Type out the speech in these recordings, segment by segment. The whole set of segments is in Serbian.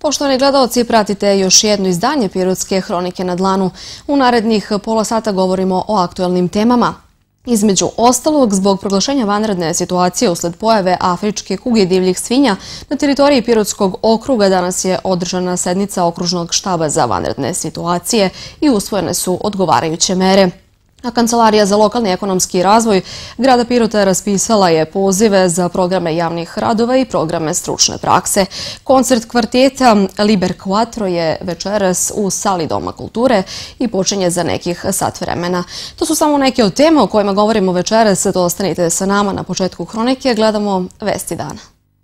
Poštovani gledaoci, pratite još jedno izdanje Pirotske hronike na dlanu. U narednih pola sata govorimo o aktuelnim temama. Između ostalog, zbog proglašenja vanredne situacije usled pojave afričke kuge divljih svinja, na teritoriji Pirotskog okruga danas je održana sednica okružnog štaba za vanredne situacije i usvojene su odgovarajuće mere. A Kancelarija za lokalni ekonomski razvoj grada Pirota raspisala je pozive za programe javnih radova i programe stručne prakse. Koncert kvarteta Liber Quattro je večeras u sali Doma kulture i počinje za nekih sat vremena. To su samo neke od tema o kojima govorimo večeras, to ostanite sa nama na početku hronike. Gledamo vesti dana.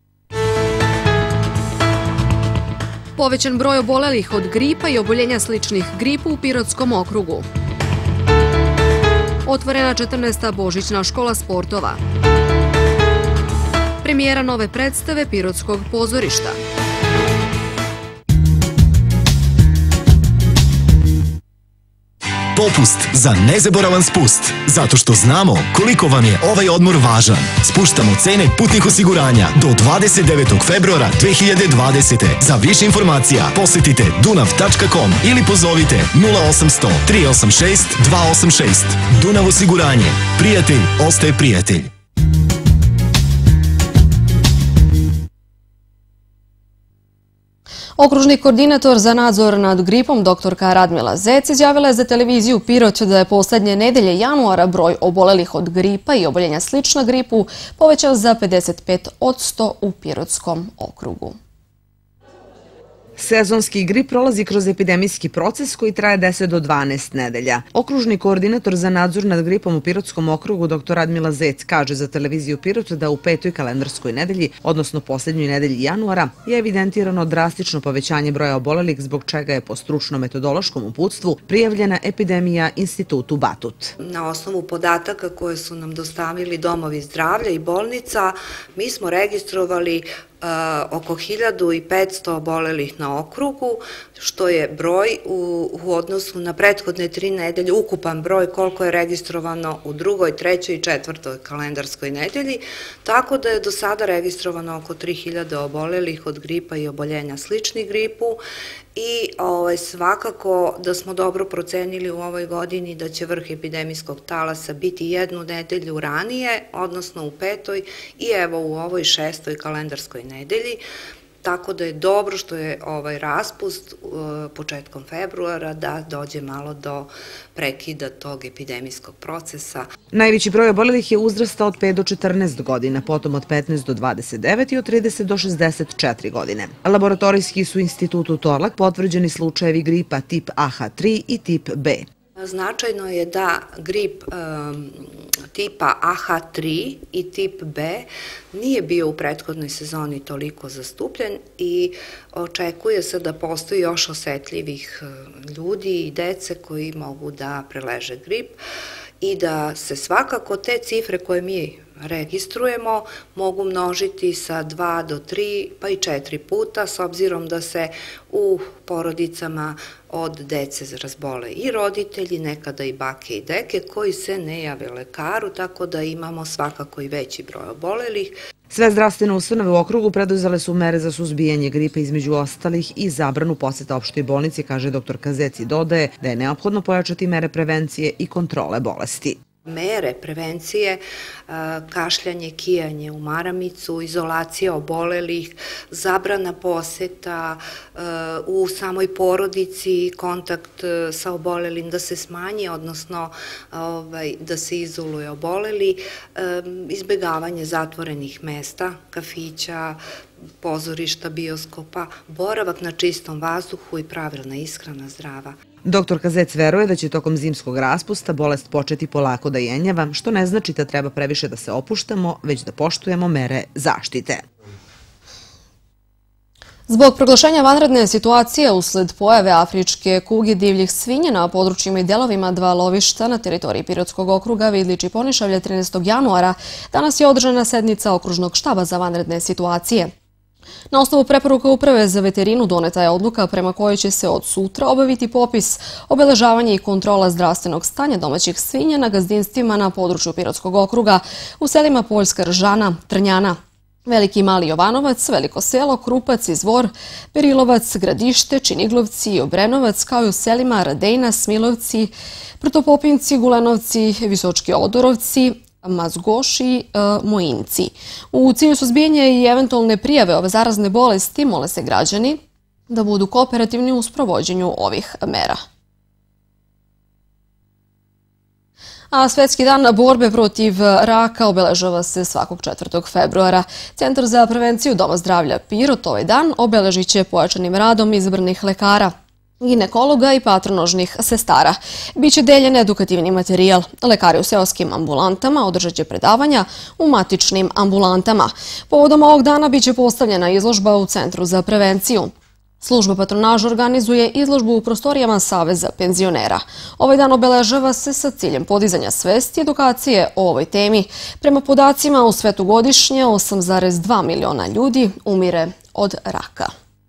Povećan broj obolelih od gripa i oboljenja sličnih gripu u Pirotskom okrugu. Otvorena 14. božićna škola sportova. Premijera nove predstave Pirotskog pozorišta. Popust za nezaboravan spust. Zato što znamo koliko vam je ovaj odmor važan. Spuštamo cene putnih osiguranja do 29. februara 2020. Za više informacija posjetite dunav.com ili pozovite 0800 386 286. Dunav osiguranje. Prijatelj ostaje prijatelj. Okružni koordinator za nadzor nad gripom, doktorka Radmila Zec, izjavila je za televiziju Pirot da je poslednje nedelje januara broj obolelih od gripa i oboljenja slična gripu povećao za 55% u Pirotskom okrugu. Sezonski grip prolazi kroz epidemijski proces koji traje 10 do 12 nedelja. Okružni koordinator za nadzor nad gripom u Pirotskom okrugu, dr. Radmila Zec, kaže za televiziju Pirot da u 5. kalendarskoj nedelji, odnosno posljednjoj nedelji januara, je evidentirano drastično povećanje broja obolelih, zbog čega je po stručno-metodološkom uputstvu prijavljena epidemija Institutu Batut. Na osnovu podataka koje su nam dostavili domovi zdravlja i bolnica, mi smo registrovali oko 1500 obolelih na okrugu, što je broj u odnosu na prethodne 3 nedelje, ukupan broj koliko je registrovano u 2., 3. i 4. kalendarskoj nedelji, tako da je do sada registrovano oko 3000 obolelih od gripa i oboljenja sličnih gripu i svakako da smo dobro procenili u ovoj godini da će vrh epidemijskog talasa biti 1 nedelju ranije, odnosno u 5. i evo u ovoj 6. kalendarskoj nedelji. Tako da je dobro što je ovaj raspust početkom februara da dođe malo do prekida tog epidemijskog procesa. Najveći broj obolelih je uzrasta od 5 do 14 godina, potom od 15 do 29 i od 30 do 64 godine. Laboratorijski su institutu Torlak potvrđeni slučajevi gripa tip AH3 i tip B. Značajno je da grip tipa AH3 i tip B nije bio u prethodnoj sezoni toliko zastupljen i očekuje se da postoji još osetljivih ljudi i dece koji mogu da preleže grip i da se svakako te cifre koje mi registrujemo mogu množiti sa 2 do 3 pa i 4 puta, s obzirom da se u porodicama od dece razbole i roditelji, nekada i bake i deke koji se ne jave lekaru, tako da imamo svakako i veći broj obolelih. Sve zdravstvene ustanove u okrugu preduzele su mere za suzbijanje gripe, između ostalih i zabranu poseta opštoj bolnici, kaže dr. Zec i dodaje da je neophodno pojačati mere prevencije i kontrole bolesti. Mere prevencije, kašljanje, kijanje u maramicu, izolacija obolelih, zabrana poseta u samoj porodici, kontakt sa obolelim da se smanji, odnosno da se izoluje oboleli, izbegavanje zatvorenih mesta, kafića, pozorišta, bioskopa, boravak na čistom vazduhu i pravilna ishrana zdrava. Dr. Zec veruje da će tokom zimskog raspusta bolest početi polako da jenjava, što ne znači da treba previše da se opuštamo, već da poštujemo mere zaštite. Zbog proglašenja vanredne situacije usled pojave afričke kuge divljih svinja na područjima i delovima 2 lovišta na teritoriji Pirotskog okruga Vidlić i Ponišavlje 13. januara, danas je održana sednica okružnog štaba za vanredne situacije. Na osnovu preporuka Uprave za veterinu doneta je odluka prema kojoj će se od sutra obaviti popis, obeležavanje i kontrola zdravstvenog stanja domaćih svinja na gazdinstvima na području Pirotskog okruga u selima Poljska Ržana, Trnjana. Veliki i Mali Jovanovac, Veliko selo, Krupac, Izvor, Berilovac, Gradište, Činiglovci i Obrenovac, kao i u selima Radejna, Smilovci, Protopopinci, Gulenovci, Visočki Odorovci, Mazgoš i Mojinci. U cilju suzbijanja i eventualne prijave ove zarazne bolesti mole se građani da budu kooperativni u sprovođenju ovih mera. A Svetski dan borbe protiv raka obeležava se svakog 4. februara. Centar za prevenciju Doma zdravlja Pirot ovaj dan obeležit će pojačanim radom izabranih lekara, ginekologa i patronožnih sestara. Biće deljen edukativni materijal. Lekari u seoskim ambulantama održat će predavanja u matičnim ambulantama. Povodom ovog dana biće postavljena izložba u Centru za prevenciju. Služba patronaža organizuje izložbu u prostorijama Saveza penzionera. Ovaj dan obeležava se sa ciljem podizanja svesti i edukacije o ovoj temi. Prema podacima, u svetu godišnje 8,2 miliona ljudi umire od raka.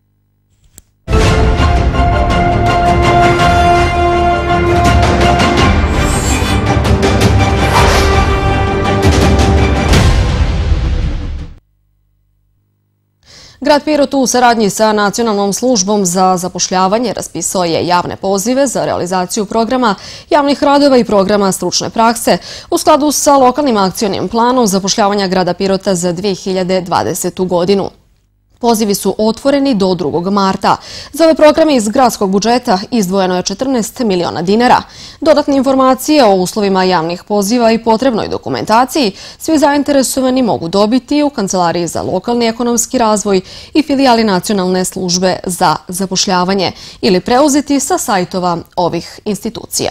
Grad Pirot u saradnji sa Nacionalnom službom za zapošljavanje raspisao je javne pozive za realizaciju programa javnih radova i programa stručne prakse u skladu sa lokalnim akcionim planom zapošljavanja grada Pirota za 2020. godinu. Pozivi su otvoreni do 2. marta. Za ove programe iz gradskog budžeta izdvojeno je 14 miliona dinara. Dodatne informacije o uslovima javnih poziva i potrebnoj dokumentaciji svi zainteresovani mogu dobiti u Kancelariji za lokalni ekonomski razvoj i filijali Nacionalne službe za zapošljavanje ili preuzeti sa sajtova ovih institucija.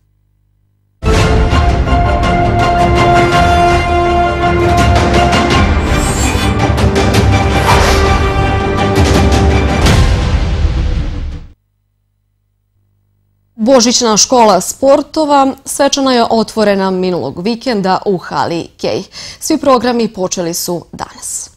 Božićna škola sportova svečano je otvorena minulog vikenda u hali Kej. Svi programi počeli su danas.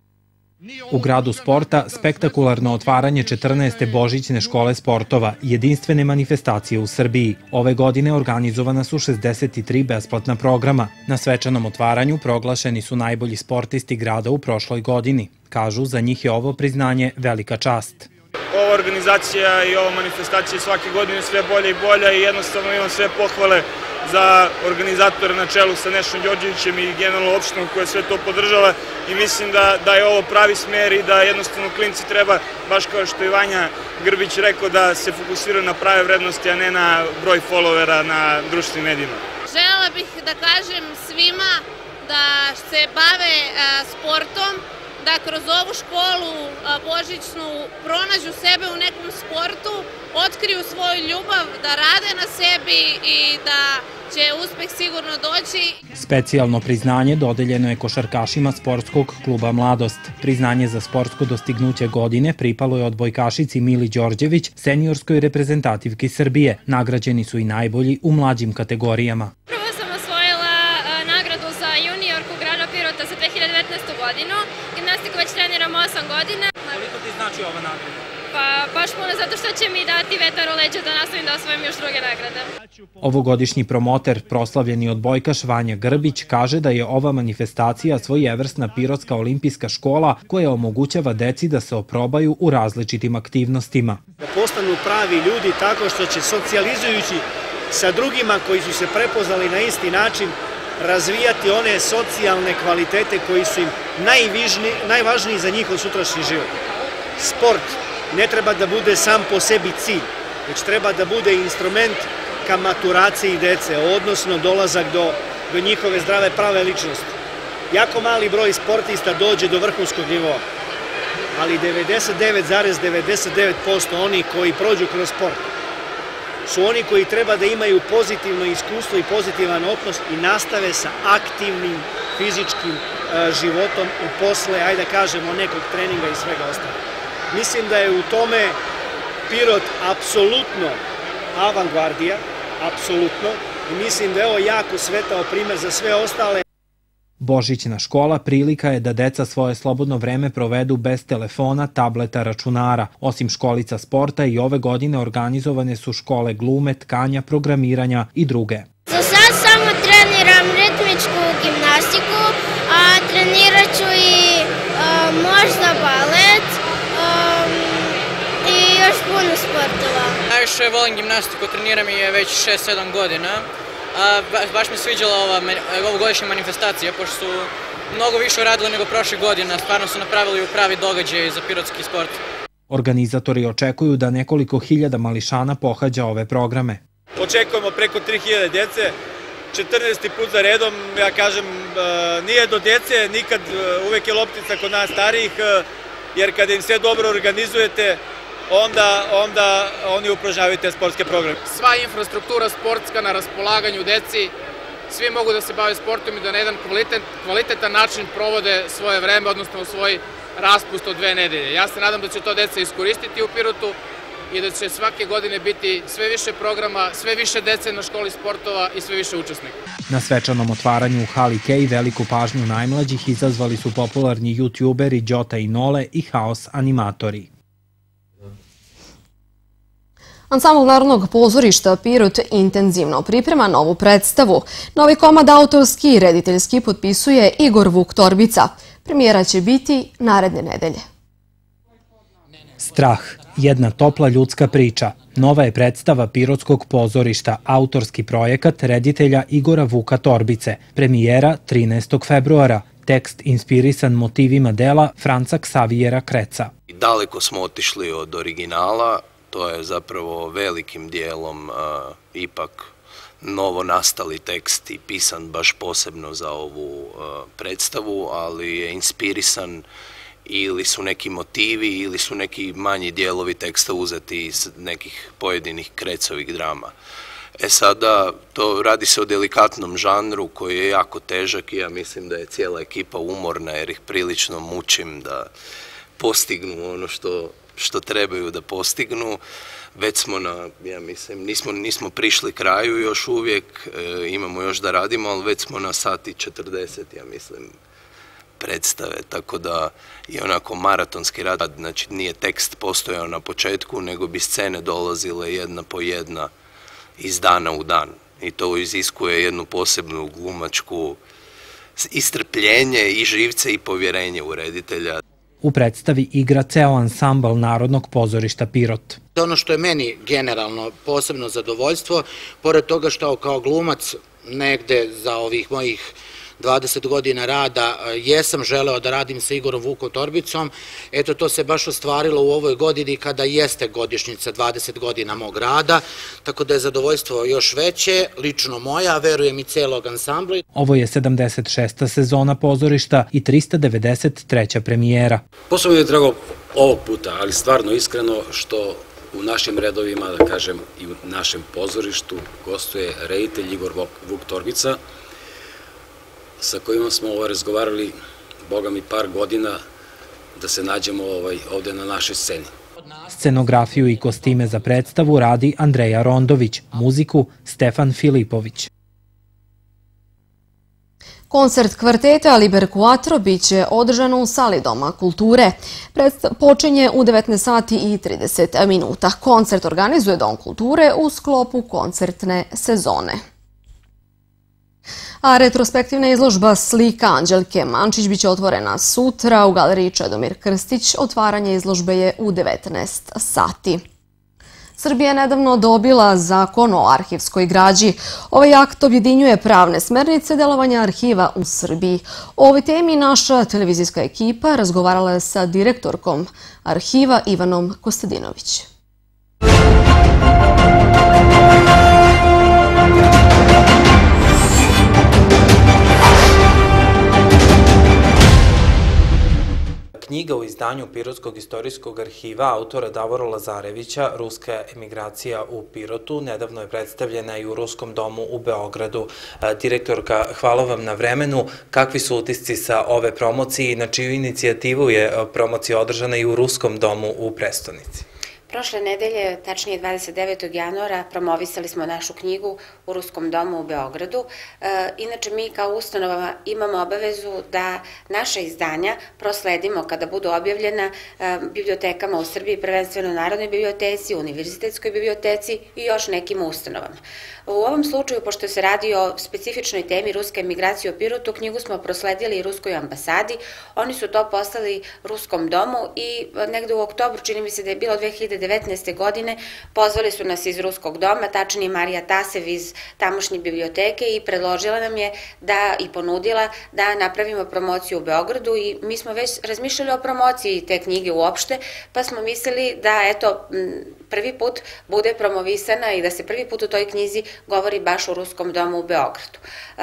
U gradu sporta spektakularno otvaranje 14. Božićne škole sportova, jedinstvene manifestacije u Srbiji. Ove godine organizovana su 63 besplatna programa. Na svečanom otvaranju proglašeni su najbolji sportisti grada u prošloj godini. Kažu, za njih je ovo priznanje velika čast. Ova organizacija i ova manifestacija svake godine sve bolje i bolja i jednostavno imam sve pohvale za organizatore na čelu sa Nešom Đorđevićem i generalno opštinom koja sve to podržava i mislim da je ovo pravi smer i da jednostavno klinci treba, baš kao što je Vanja Grbić rekao, da se fokusiraju na prave vrednosti, a ne na broj followera na društvenim medijima. Želela bih da kažem svima da se bave sportom, da kroz ovu školu božićnu pronađu sebe u nekom sportu, otkriju svoju ljubav, da rade na sebi i da će uspeh sigurno doći. Specijalno priznanje dodeljeno je košarkašima sportskog kluba Mladost. Priznanje za sportsko dostignuće godine pripalo je odbojkašici Mili Đorđević, seniorskoj reprezentativki Srbije. Nagrađeni su i najbolji u mlađim kategorijama. Prvo sam osvojila nagradu za juniorku grada Pirota za 2019. godinu. Gimnastiku već treniram 8 godina. Koliko ti znači ova nagrada? Pa baš puno, zato što će mi dati vetar u leđa da nastavim da osvojim još druge nagrade. Ovogodišnji promoter, proslavljeni odbojkaš Vanja Grbić, kaže da je ova manifestacija svojevrsna pirotska olimpijska škola koja omogućava deci da se oprobaju u različitim aktivnostima. Da postanu pravi ljudi tako što će socijalizujući sa drugima koji su se prepoznali na isti način razvijati one socijalne kvalitete koji su im najvažniji za njihov sutrašnji život. Sport ne treba da bude sam po sebi cilj, već treba da bude instrument ka maturaciji dece, odnosno dolazak do njihove zdrave prave ličnosti. Jako mali broj sportista dođe do vrhunskog nivoa, ali 99,99% oni koji prođu kroz sport su oni koji treba da imaju pozitivno iskustvo i pozitivan odnos i nastave sa aktivnim fizičkim životom i posle, ajde da kažemo, nekog treninga i svega ostalo. Mislim da je u tome Pirot apsolutno avangardija, apsolutno, i mislim da je ovo jako svetao primer za sve ostale. Božićna škola prilika je da deca svoje slobodno vreme provedu bez telefona, tableta, računara. Osim školica sporta i ove godine organizovane su škole glume, tkanja, programiranja i druge. Za sad samo treniram ritmičku gimnastiku, a trenirat ću i najviše volim gimnastiku, treniram je već 6-7 godina. Baš mi sviđala ovogodišnja manifestacija, pošto su mnogo više uradili nego prošle godine. Stvarno su napravili pravi događaj za pirotski sport. Organizatori očekuju da nekoliko hiljada mališana pohađa ove programe. Očekujemo preko 3000 djece, 14. put za redom, ja kažem, nije do djece, nikad, uvek je loptica kod nas starijih, jer kada im sve dobro organizujete, onda oni upražnjavaju te sportske programe. Sva infrastruktura sportska na raspolaganju deci, svi mogu da se bave sportom i da na jedan kvalitetan način provode svoje vreme, odnosno svoj raspust od 2 nedelje. Ja se nadam da će to deca iskoristiti u Pirotu i da će svake godine biti sve više programa, sve više dece na školi sportova i sve više učesnika. Na svečanom otvaranju u hali Kej veliku pažnju najmlađih izazvali su popularni youtuberi Đota i Nole i Haos animatori. Ansambl Narodnog pozorišta Pirot intenzivno priprema novu predstavu. Novi komad autorski i rediteljski potpisuje Igor Vuk Torbica. Premijera će biti naredne nedelje. Strah, jedna topla ljudska priča. Nova je predstava Pirotskog pozorišta, autorski projekat reditelja Igora Vuka Torbice. Premijera 13. februara. Tekst inspirisan motivima dela Franca Ksavijera Kreca. Daleko smo otišli od originala. To je zapravo velikim dijelom ipak novo nastali tekst i pisan baš posebno za ovu predstavu, ali je inspirisan ili su neki motivi ili su neki manji dijelovi teksta uzeti iz nekih pojedinih Krecovih drama. Sada to radi se o delikatnom žanru koji je jako težak i ja mislim da je cijela ekipa umorna jer ih prilično mučim da postignu ono što trebaju da postignu. Već smo ja mislim, nismo prišli kraju još uvijek, imamo još da radimo, ali već smo na 1:40, ja mislim, predstave, tako da je onako maratonski rad, znači nije tekst postojao na početku, nego bi scene dolazile jedna po jedna iz dana u dan i to iziskuje jednu posebnu glumačku istrpljenje i živce i povjerenje u reditelja. U predstavi igra ceo ansambl Narodnog pozorišta Pirot. Ono što je meni generalno posebno zadovoljstvo, pored toga što kao glumac negde za ovih mojih 20 godina rada jesam želeo da radim sa Igorom Vukom Torbicom, eto to se baš ostvarilo u ovoj godini kada jeste godišnjica 20 godina mog rada, tako da je zadovoljstvo još veće, lično moja, verujem i celog ansambla. Ovo je 76. sezona pozorišta i 393. premijera. Posebno je drago ovog puta, ali stvarno iskreno što u našim redovima, da kažem i u našem pozorištu, gostuje reditelj Igor Vuk Torbica, sa kojima smo razgovarali, boga mi, par godina da se nađemo ovde na našoj sceni. Scenografiju i kostime za predstavu radi Andreja Rondović, muziku Stefan Filipović. Koncert kvarteta Liber Quattro biće održan u sali Doma kulture. Počinje u 19:30. Koncert organizuje Dom kulture u sklopu koncertne sezone. A retrospektivna izložba slika Anđelke Mančić biće otvorena sutra u galeriji Čedomir Krstić. Otvaranje izložbe je u 19 sati. Srbija je nedavno dobila zakon o arhivskoj građi. Ovaj akt objedinjuje pravne smernice delovanja arhiva u Srbiji. O ovoj temi naša televizijska ekipa razgovarala je sa direktorkom arhiva Ivanom Kostadinović. Knjiga u izdanju Pirotskog istorijskog arhiva autora Davora Lazarevića, Ruska emigracija u Pirotu, nedavno je predstavljena i u Ruskom domu u Beogradu. Direktorka, hvala vam na vremenu. Kakvi su utisci sa ove promocije i na čiju inicijativu je promocija održana i u Ruskom domu u prestonici? Prošle nedelje, tačnije 29. januara, promovisali smo našu knjigu u Ruskom domu u Beogradu. Inače, mi kao ustanova imamo obavezu da naše izdanja prosledimo kada budu objavljena bibliotekama u Srbiji, prvenstveno Narodnoj biblioteci, Univerzitetskoj biblioteci i još nekim ustanovama. U ovom slučaju, pošto se radi o specifičnoj temi Ruska emigracija u Pirotu, knjigu smo prosledili i Ruskoj ambasadi. Oni su to poslali Ruskom domu i negde u oktobru, čini mi se da je bilo 2019. 2019. godine pozvali su nas iz Ruskog doma, tačnije Marija Tasev iz tamošnje biblioteke i predložila nam je i ponudila da napravimo promociju u Beogradu i mi smo već razmišljali o promociji te knjige uopšte, pa smo mislili da prvi put bude promovisana i da se prvi put u toj knjizi govori baš u Ruskom domu u Beogradu.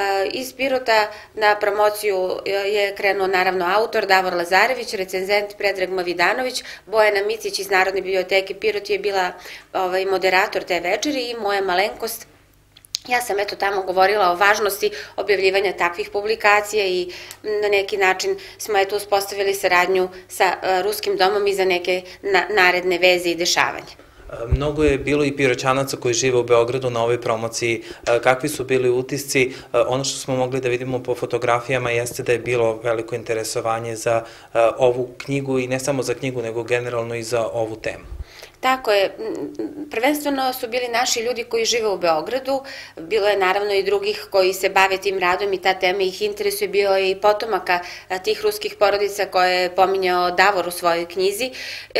Iz Pirota na promociju je krenuo naravno autor Davor Lazarević, recenzent Predrag Mavidanović, Bojana Micić iz Narodne biblioteke Pirot je bila moderator te večeri i moja malenkost. Ja sam tamo govorila o važnosti objavljivanja takvih publikacija i na neki način smo uspostavili saradnju sa Ruskim domom i za neke naredne veze i dešavanja. Mnogo je bilo i Piroćanaca koji žive u Beogradu na ovoj promociji. Kakvi su bili utisci? Ono što smo mogli da vidimo po fotografijama jeste da je bilo veliko interesovanje za ovu knjigu i ne samo za knjigu, nego generalno i za ovu temu. Tako je, prvenstveno su bili naši ljudi koji žive u Beogradu, bilo je naravno i drugih koji se bave tim radom i ta tema ih interesuje, bio je i potomaka tih ruskih porodica koje je pominjao Davor u svojoj knjizi,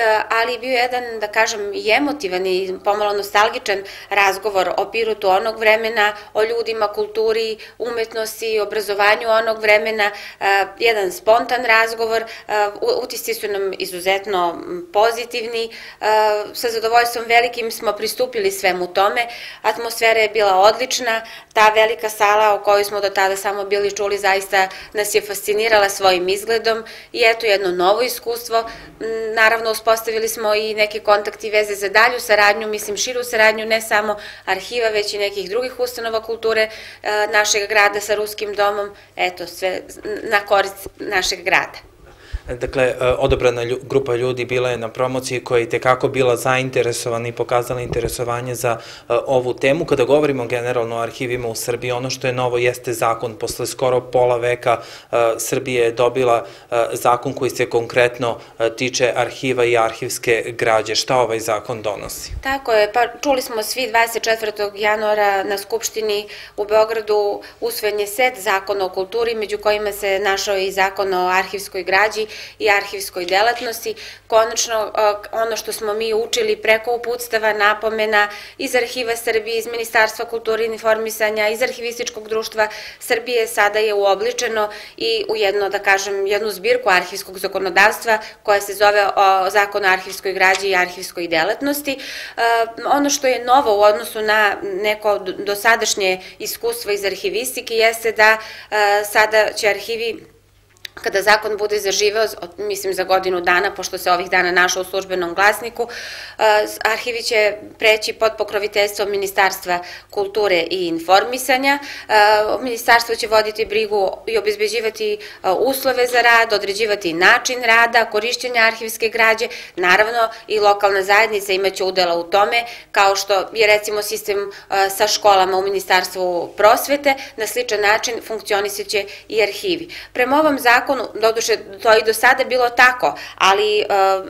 ali bio je jedan, da kažem, i emotivan i pomalo nostalgičan razgovor o Pirotu onog vremena, o ljudima, kulturi, umetnosti, obrazovanju onog vremena, jedan spontan razgovor, utisci su nam izuzetno pozitivni, sa zadovoljstvom velikim smo pristupili svemu tome, atmosfera je bila odlična, ta velika sala o kojoj smo do tada samo bili čuli zaista nas je fascinirala svojim izgledom i eto jedno novo iskustvo, naravno uspostavili smo i neke kontakte i veze za dalju saradnju, mislim širu saradnju ne samo arhiva već i nekih drugih ustanova kulture našeg grada sa Ruskim domom, eto sve na korist našeg grada. Dakle, odabrana grupa ljudi bila je na promociji koja je tekako bila zainteresovana i pokazala interesovanje za ovu temu. Kada govorimo generalno o arhivima u Srbiji, ono što je novo jeste zakon. Posle skoro pola veka Srbije je dobila zakon koji se konkretno tiče arhiva i arhivske građe. Šta ovaj zakon donosi? Tako je, pa čuli smo svi 24. januara na Skupštini u Beogradu usvojen je set zakona o kulturi, među kojima se našao i zakon o arhivskoj građi i arhivskoj delatnosti. Konačno, ono što smo mi učili preko uputstava, napomena iz Arhiva Srbije, iz Ministarstva kulture i informisanja, iz Arhivističkog društva Srbije, sada je uobličeno i u jednu zbirku arhivskog zakonodavstva koja se zove Zakon o arhivskoj građi i arhivskoj delatnosti. Ono što je novo u odnosu na neko dosadašnje iskustvo iz arhivistike jeste da sada će arhivi, kada zakon bude zaživeo, mislim za godinu dana, pošto se ovih dana našao u službenom glasniku, arhivi će preći pod pokroviteljstvo Ministarstva kulture i informisanja. Ministarstvo će voditi brigu i obezbeđivati uslove za rad, određivati način rada, korišćenja arhivske građe, naravno i lokalna zajednica imaće udela u tome, kao što je recimo sistem sa školama u Ministarstvu prosvete, na sličan način funkcionisaće i arhivi. Prema ovom zakonu, doduše to i do sada bilo tako, ali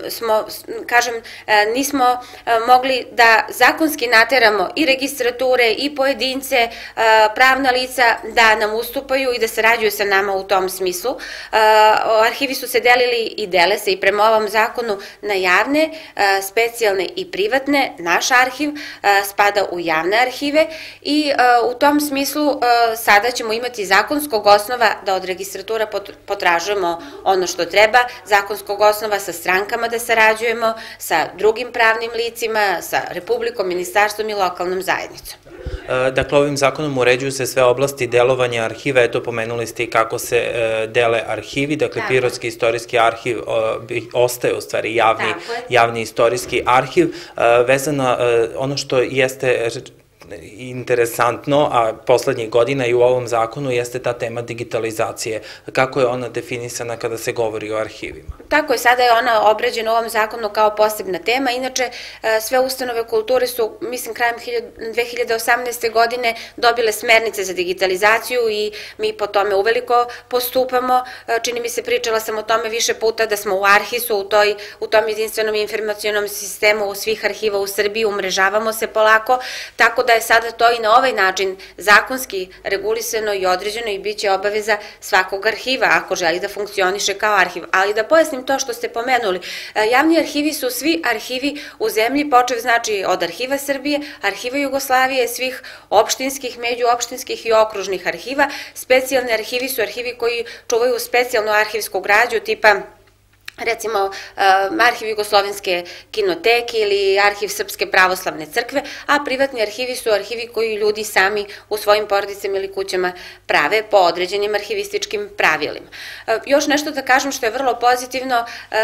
nismo mogli da zakonski nateramo i registrature i pojedince, pravna lica da nam ustupaju i da sarađuju sa nama u tom smislu. Arhivi su se delili i dele se i prema ovom zakonu na javne, specijalne i privatne. Naš arhiv spada u javne arhive i u tom smislu sada ćemo imati zakonskog osnova da od registratura potražujemo ono što treba, zakonskog osnova sa strankama da sarađujemo, sa drugim pravnim licima, sa Republikom, ministarstvom i lokalnom zajednicom. Dakle, ovim zakonom uređuju se sve oblasti delovanja arhiva, eto pomenuli ste i kako se dele arhivi, dakle Pirotski istorijski arhiv ostaje u stvari javni istorijski arhiv, vezano ono što jeste interesantno, a poslednjih godina i u ovom zakonu jeste ta tema digitalizacije. Kako je ona definisana kada se govori o arhivima? Tako je, sada je ona obrađena u ovom zakonu kao posebna tema. Inače, sve ustanove kulture su, mislim, krajem 2018. godine dobile smernice za digitalizaciju i mi po tome uveliko postupamo. Čini mi se, pričala sam o tome više puta da smo u Arhisu, u tom jedinstvenom informacionom sistemu svih arhiva u Srbiji, umrežavamo se polako, tako da je sada to i na ovaj način zakonski regulisano i određeno i bit će obaveza svakog arhiva ako želi da funkcioniše kao arhiv. Ali da pojasnim to što ste pomenuli, javni arhivi su svi arhivi u zemlji, počev znači od Arhiva Srbije, Arhiva Jugoslavije, svih opštinskih, međuopštinskih i okružnih arhiva. Specijalni arhivi su arhivi koji čuvaju specijalnu arhivsku građu tipa recimo Arhiv Jugoslovenske kinoteke ili Arhiv Srpske pravoslavne crkve, a privatni arhivi su arhivi koji ljudi sami u svojim porodicama ili kućama prave po određenim arhivističkim pravilima. Još nešto da kažem što je vrlo pozitivno,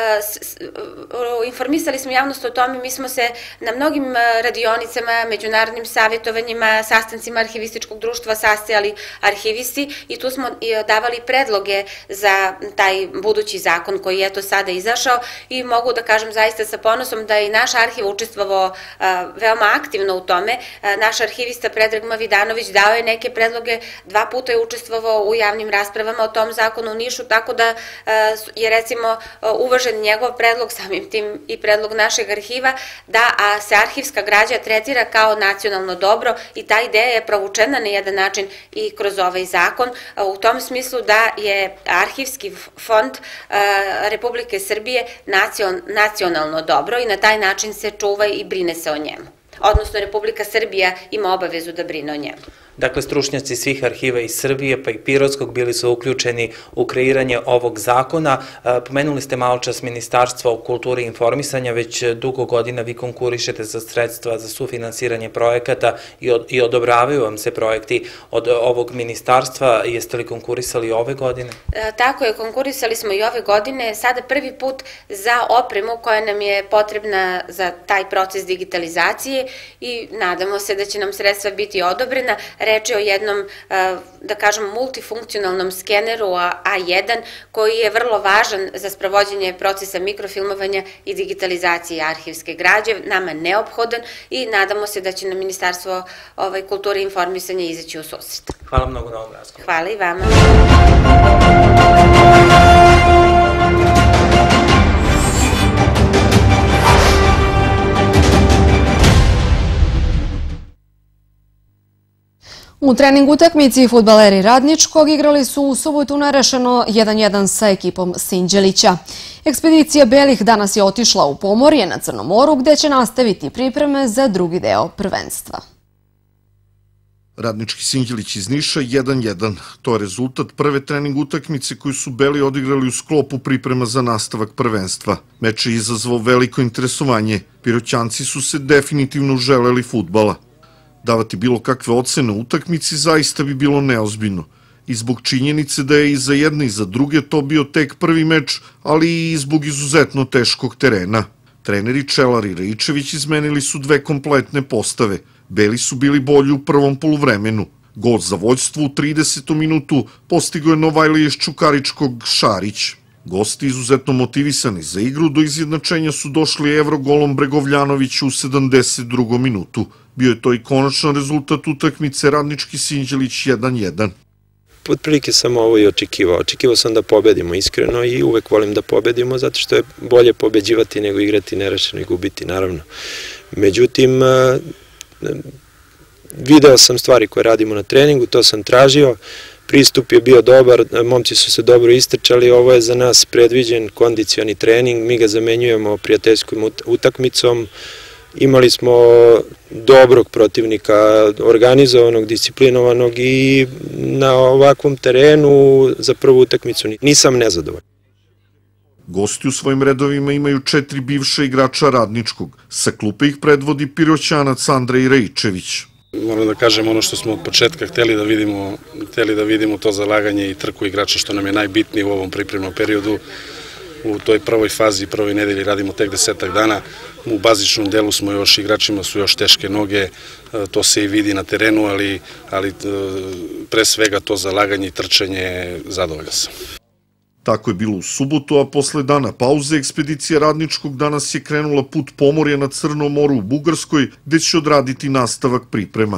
informisali smo javnost o tome, mi smo se na mnogim radionicama, međunarodnim savjetovanjima, sastancima arhivističkog društva sastajali arhivisti i tu smo davali predloge za taj budući zakon koji je to sada izašao i mogu da kažem zaista sa ponosom da je i naš arhiv učestvovao veoma aktivno u tome. Naš arhivista Predrag Mavidanović dao je neke predloge, 2 puta je učestvovao u javnim raspravama o tom zakonu u Nišu, tako da je recimo uvažen njegov predlog, samim tim i predlog našeg arhiva, da se arhivska građa tretira kao nacionalno dobro i ta ideja je provučena na jedan način i kroz ovaj zakon, u tom smislu da je arhivski fond Republike Srbije nacionalno dobro i na taj način se čuva i brine se o njemu. Odnosno, Republika Srbija ima obavezu da brine o njemu. Dakle, stručnjaci svih arhiva iz Srbije pa i Pirotskog bili su uključeni u kreiranje ovog zakona. Pomenuli ste malo čas Ministarstvo kulture i informisanja, već dugo godina vi konkurišete za sredstva za sufinansiranje projekata i odobravaju vam se projekti od ovog ministarstva. Jeste li konkurisali ove godine? Tako je, konkurisali smo i ove godine, sada prvi put za opremu koja nam je potrebna za taj proces digitalizacije i nadamo se da će nam sredstva biti odobrena. Reč je o jednom, da kažem, multifunkcionalnom skeneru A1 koji je vrlo važan za sprovođenje procesa mikrofilmovanja i digitalizacije arhivske građe, nama neophodan i nadamo se da će nam Ministarstvo kulture i informisanja izaći u susret. Hvala mnogo na ovom razgovoru. Hvala i vama. U trening utakmici fudbaleri Radničkog igrali su u subotu nerešeno 1:1 sa ekipom Sinđelića. Ekspedicija Belih danas je otišla u Pomorje na Crnom moru gde će nastaviti pripreme za drugi deo prvenstva. Radnički Sinđelić iz Niša 1:1. To je rezultat prve trening utakmice koju su Beli odigrali u sklopu priprema za nastavak prvenstva. Meč je izazvao veliko interesovanje. Piroćanci su se definitivno želeli fudbala. Davati bilo kakve ocene u utakmici zaista bi bilo neozbiljno. I zbog činjenice da je i za jedne i za druge to bio tek prvi meč, ali i zbog izuzetno teškog terena. Treneri Čelar i Raičević izmenili su 2 kompletne postave. Beli su bili bolji u prvom poluvremenu. Gol za vođstvo u 30. minutu postigao je Novajlije iz Čukaričkog Šarić. Gosti izuzetno motivisani za igru do izjednačenja su došli Evrogolom Bregovljanoviću u 72. minutu. Bio je to i konačan rezultat utakmice Radnički Sinđelić 1:1. Otprilike sam ovo i očekivao. Očekivao sam da pobedimo iskreno i uvek volim da pobedimo zato što je bolje pobeđivati nego igrati nerešeno i gubiti, naravno. Međutim, video sam stvari koje radimo na treningu, to sam tražio, pristup je bio dobar, momci su se dobro istrčali, ovo je za nas predviđen kondicioni trening, mi ga zamenjujemo prijateljskom utakmicom, imali smo dobrog protivnika, organizovanog, disciplinovanog i na ovakvom terenu za prvu utakmicu nisam nezadovoljan. Gosti u svojim redovima imaju 4 bivša igrača Radničkog. Sa klupe ih predvodi Piroćanac Andrej Raičević. Moram da kažem ono što smo od početka hteli da vidimo to zalaganje i trku igrača što nam je najbitnije u ovom pripremnom periodu. U toj prvoj fazi, prvoj nedelji radimo tek 10 dana. U bazičnom delu smo još, igračima su još teške noge, to se i vidi na terenu, ali pre svega to zalaganje i trčanje zadovoljan sam. Tako je bilo u subotu, a posle dana pauze ekspedicija Radničkog danas je krenula put Pomorja na Crnom moru u Bugarskoj, gde će odraditi nastavak priprema.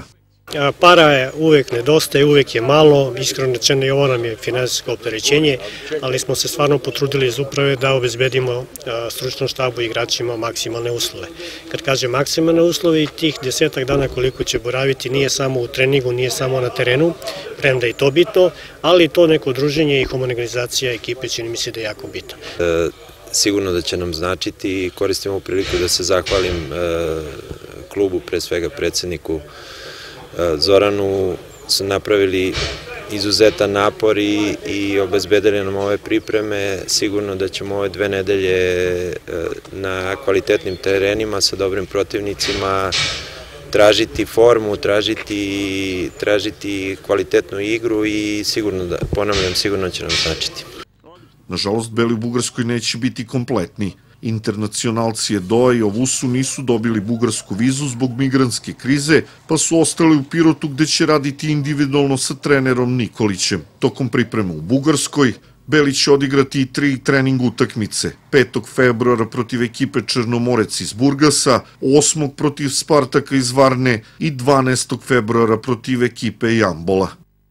Para je uvek nedostaje, uvek je malo, iskreno rečeno i ovo nam je finansijsko opterećenje, ali smo se stvarno potrudili iz uprave da obezbedimo stručnom štabu i igračima maksimalne uslove. Kad kažem maksimalne uslove, i tih 10 dana koliko će boraviti nije samo u treningu, nije samo na terenu, premda je to bitno, ali to neko druženje i homogenizacija ekipe čini mi se da je jako bitno. Sigurno da će nam značiti i koristimo priliku da se zahvalim klubu, pre svega predsedniku Zoranu, su napravili izuzetan napor i obezbedili nam ove pripreme. Sigurno da ćemo ove 2 nedelje na kvalitetnim terenima sa dobrim protivnicima tražiti formu, tražiti kvalitetnu igru i sigurno, ponavljam, sigurno će nam značiti. Nažalost, beli u Bugarskoj neće biti kompletni. Internacionalci Edoa i Ovusu nisu dobili bugarsku vizu zbog migrantske krize, pa su ostali u Pirotu gde će raditi individualno sa trenerom Nikolićem. Tokom priprema u Bugarskoj, Beli će odigrati i 3 trening utakmice. 5. februara protiv ekipe Črnomorec iz Burgasa, 8. protiv Spartaka iz Varne i 12. februara protiv ekipe Jambola.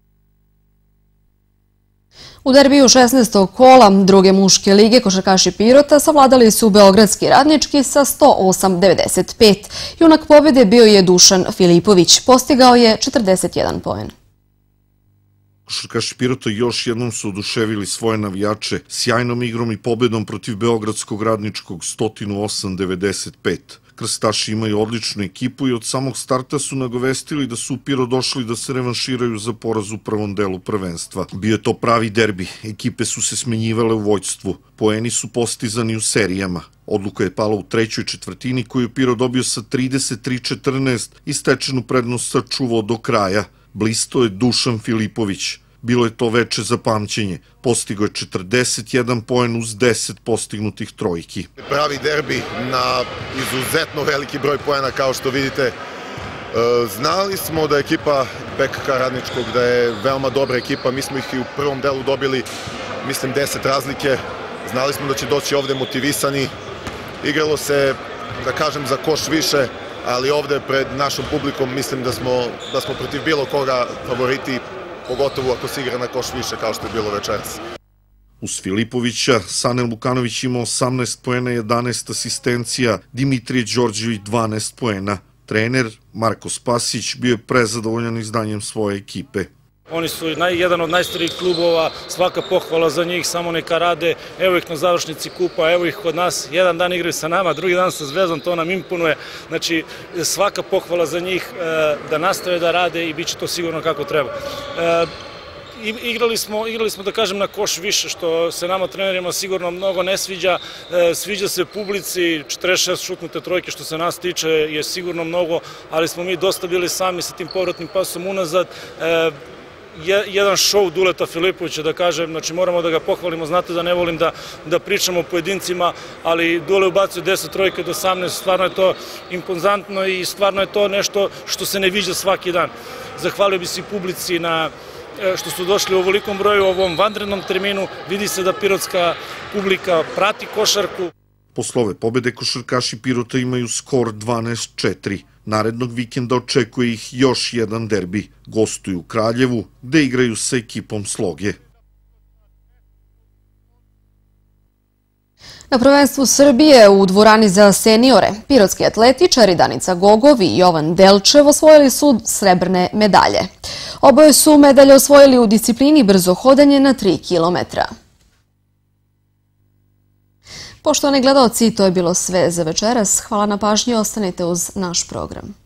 U derbiju 16. kola druge muške lige košarkaši Pirota savladali su Beogradski Radnički sa 108-95. Junak pobjede bio je Dušan Filipović, postigao je 41 poen. Košarkaši Pirota još jednom su oduševili svoje navijače sjajnom igrom i pobedom protiv Beogradskog Radničkog 108-95. Krstaši imaju odličnu ekipu i od samog starta su nagovestili da su u Pirot došli da se revanširaju za poraz u prvom delu prvenstva. Bio je to pravi derbi, ekipe su se smenjivale u vođstvu, poeni su postizani u serijama. Odluka je pala u 3. četvrtini koju je Pirot dobio sa 33-14 i stečenu prednost sačuvao do kraja. Blisto je Dušan Filipović. Bilo je to veče za pamćenje. Postigo je 41 poen uz 10 postignutih trojki. Pravi derbi na izuzetno veliki broj poena, kao što vidite. Znali smo da je ekipa BKK Radničkog, da je veoma dobra ekipa. Mi smo ih i u prvom delu dobili, mislim, 10 razlike. Znali smo da će doći ovde motivisani. Igralo se, da kažem, za koš više, ali ovde pred našom publikom mislim da smo protiv bilo koga favoriti, pogotovo ako se igra na koš više, kao što je bilo večeras. Uz Filipovića, Sanel Lukanović imao 18 poena i 11 asistencija, Dimitrije Đorđević 12 poena. Trener Marko Spasić bio je prezadovoljan izdanjem svoje ekipe. Oni su jedan od najstarijih klubova, svaka pohvala za njih, samo neka rade, evo ih na završnici kupa, evo ih kod nas, jedan dan igraju sa nama, drugi dan sa Zvezdom, to nam imponuje, znači svaka pohvala za njih da nastave da rade i bit će to sigurno kako treba. Igrali smo, da kažem, na koš više, što se nama trenerima sigurno mnogo ne sviđa. Sviđa se publici, 46 šutnute trojke što se nas tiče je sigurno mnogo, ali smo mi dosta bili sami sa tim povratnim pasom unazad. Jedan šou Duleta Filipovića, da kažem, znači moramo da ga pohvalimo, znate da ne volim da pričamo o pojedincima, ali Dule ubacio 10 trojke do 18, stvarno je to impozantno i stvarno je to nešto što se ne viđa svaki dan. Zahvalio bi se i publici što su došli u ovolikom broju u ovom vanrednom terminu, vidi se da pirotska publika prati košarku. Posle ove pobede košarkaši Pirota imaju skor 12-4. Narednog vikenda očekuje ih još jedan derbi. Gostuju u Kraljevu, gde igraju sa ekipom Sloge. Na prvenstvu Srbije u dvorani za seniore, pirotski atletičari Danica Gogov i Jovan Delčev osvojili su srebrne medalje. Oboje su medalje osvojili u disciplini brzo hodanje na 3 kilometra. Poštovani gledaoci, to je bilo sve za večeras. Hvala na pažnji, ostanite uz naš program.